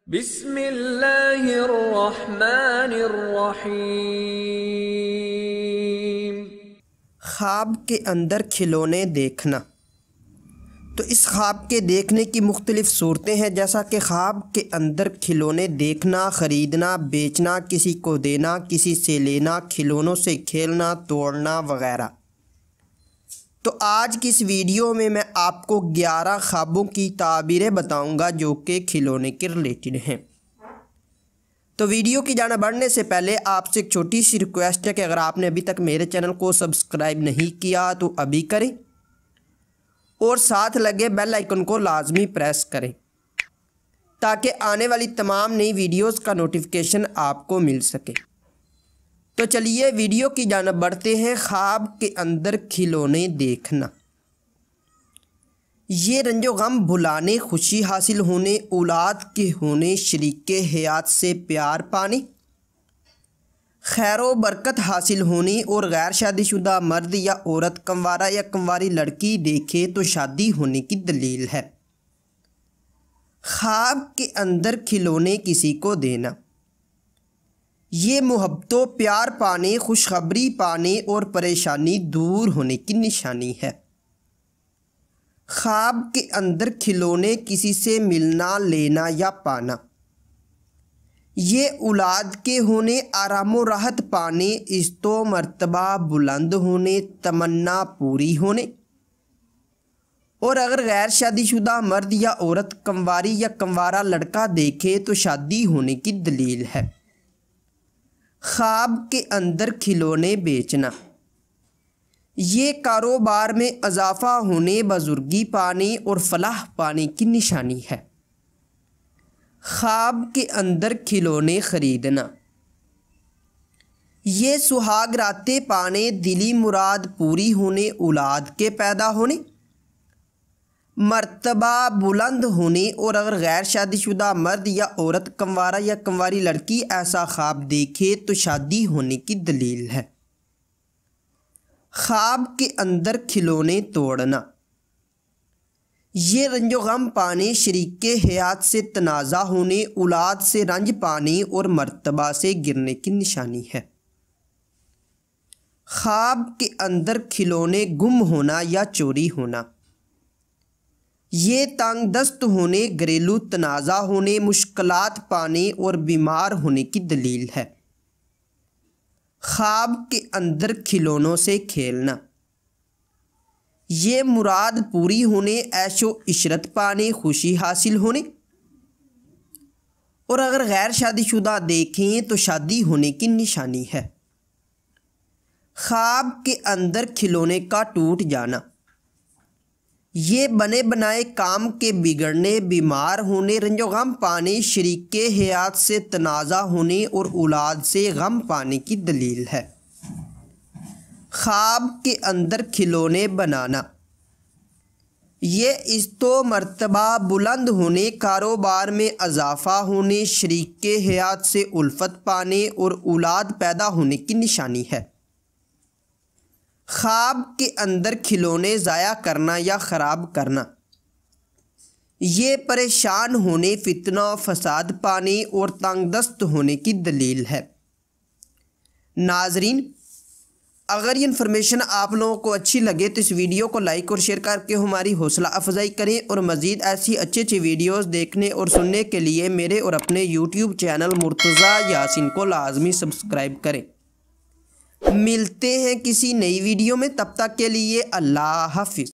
बिस्मिल्लाहिर्रहमानिर्रहीम। ख्वाब के अंदर खिलौने देखना। तो इस ख्वाब के देखने की मुख्तलिफ़ सूरतें हैं, जैसा कि ख्वाब के अंदर खिलौने देखना, ख़रीदना, बेचना, किसी को देना, किसी से लेना, खिलौनों से खेलना, तोड़ना वग़ैरह। तो आज की इस वीडियो में मैं आपको 11 ख्वाबों की ताबीरें बताऊंगा जो कि खिलौने के रिलेटेड हैं। तो वीडियो की जाना बढ़ने से पहले आपसे एक छोटी सी रिक्वेस्ट है कि अगर आपने अभी तक मेरे चैनल को सब्सक्राइब नहीं किया तो अभी करें और साथ लगे बेल आइकन को लाजमी प्रेस करें ताकि आने वाली तमाम नई वीडियोस का नोटिफिकेशन आपको मिल सके। तो चलिए वीडियो की जानिब बढ़ते हैं। ख्वाब के अंदर खिलौने देखना। ये रंजो गम भुलाने, खुशी हासिल होने, औलाद के होने, शरीके हयात से प्यार पाने, खैरो बरकत हासिल होने और गैर शादीशुदा मर्द या औरत कंवारा या कंवारी लड़की देखे तो शादी होने की दलील है। ख्वाब के अंदर खिलौने किसी को देना ये मोहब्बतों प्यार पाने, खुशखबरी पाने और परेशानी दूर होने की निशानी है। ख्वाब के अंदर खिलौने किसी से मिलना, लेना या पाना ये औलाद के होने, आराम व राहत पाने, इज़्ज़तो मर्तबा बुलंद होने, तमन्ना पूरी होने और अगर गैर शादीशुदा मर्द या औरत कंवारी या कंवारा लड़का देखे तो शादी होने की दलील है। ख्वाब के अंदर खिलौने बेचना ये कारोबार में इजाफ़ा होने, बुजुर्गी पाने और फलाह पाने की निशानी है। ख्वाब के अंदर खिलौने ख़रीदना ये सुहाग रातें पाने, दिली मुराद पूरी होने, औलाद के पैदा होने, मर्तबा बुलंद होने और अगर गैर शादीशुदा मर्द या औरत कंवारा या कंवारी लड़की ऐसा ख्वाब देखे तो शादी होने की दलील है। ख्वाब के अंदर खिलौने तोड़ना ये रंजो गम पाने, शरीके हयात से तनाज़ा होने, औलाद से रंज पाने और मर्तबा से गिरने की निशानी है। ख्वाब के अंदर खिलौने गुम होना या चोरी होना ये तंग दस्त होने, घरेलू तनाज़ा होने, मुश्किलात पाने और बीमार होने की दलील है। ख्वाब के अंदर खिलौनों से खेलना ये मुराद पूरी होने, ऐशो इशरत पाने, खुशी हासिल होने और अगर गैर शादीशुदा देखें तो शादी होने की निशानी है। ख्वाब के अंदर खिलौने का टूट जाना ये बने बनाए काम के बिगड़ने, बीमार होने, रंजो गम पाने, शरीके हयात से तनाज़ा होने और औलाद से गम पाने की दलील है। ख्वाब के अंदर खिलौने बनाना ये इज़्ज़तो मर्तबा बुलंद होने, कारोबार में इजाफ़ा होने, शरीके हयात से उल्फत पाने और औलाद पैदा होने की निशानी है। ख्वाब के अंदर खिलौने ज़ाया करना या ख़राब करना ये परेशान होने, फितना फसाद पाने और तंगदस्त होने की दलील है। नाजरीन, अगर ये इन्फॉर्मेशन आप लोगों को अच्छी लगे तो इस वीडियो को लाइक और शेयर करके हमारी हौसला अफजाई करें और मज़ीद ऐसी अच्छी अच्छी वीडियोस देखने और सुनने के लिए मेरे और अपने यूट्यूब चैनल मुर्तज़ा यासीन को लाजमी सब्सक्राइब करें। मिलते हैं किसी नई वीडियो में, तब तक के लिए अल्लाह हाफिज़।